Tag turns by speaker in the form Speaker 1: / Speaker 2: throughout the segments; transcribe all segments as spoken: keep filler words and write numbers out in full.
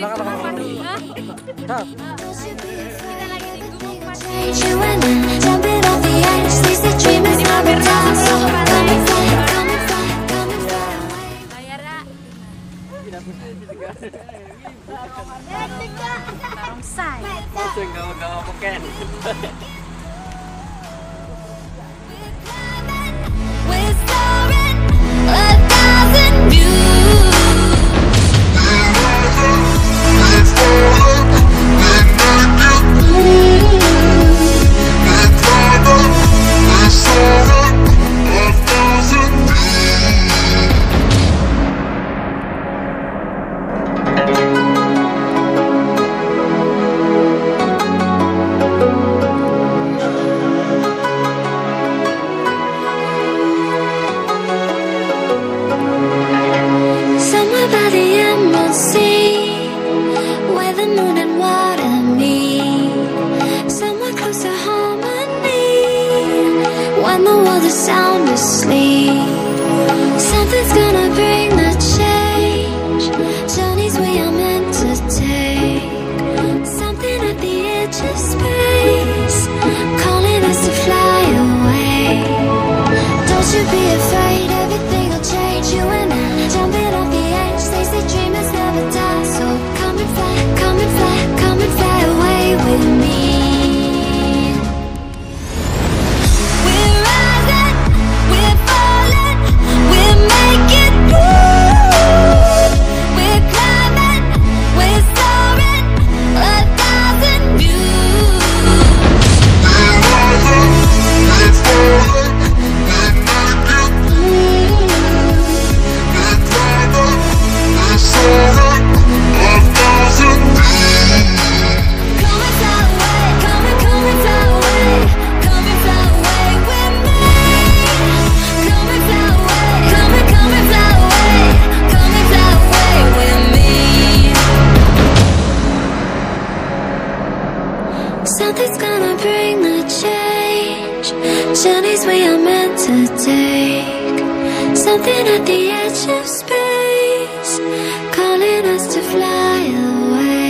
Speaker 1: belakang. Nah.
Speaker 2: Kita lagi di Gubuk Pasir. Bayarnya Tarongsai. Sound asleep. Something's gonna bring the change. Journeys we are meant to take. Something at the edge of space, calling us to fly away. Don't you be afraid, everything will change. You and I, jumping off the edge. They say dreamers never die. So come and fly, come and fly, come and fly away with me. Something's gonna bring the change. Journeys we are meant to take. Something at the edge of space, calling us to fly away.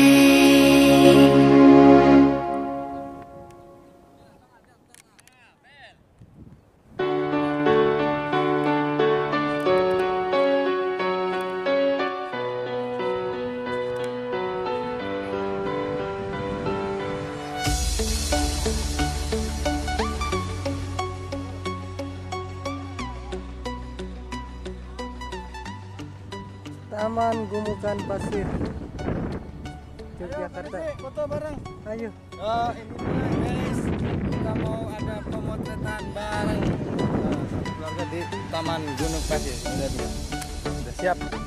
Speaker 1: Taman Gumukan Pasir, Yogyakarta.
Speaker 3: Foto bareng.
Speaker 1: Ayo.
Speaker 3: Oh, ini guys, kita mau ada pemotretan bareng uh, satu keluarga di Taman Gunung Pasir. Udah, udah siap.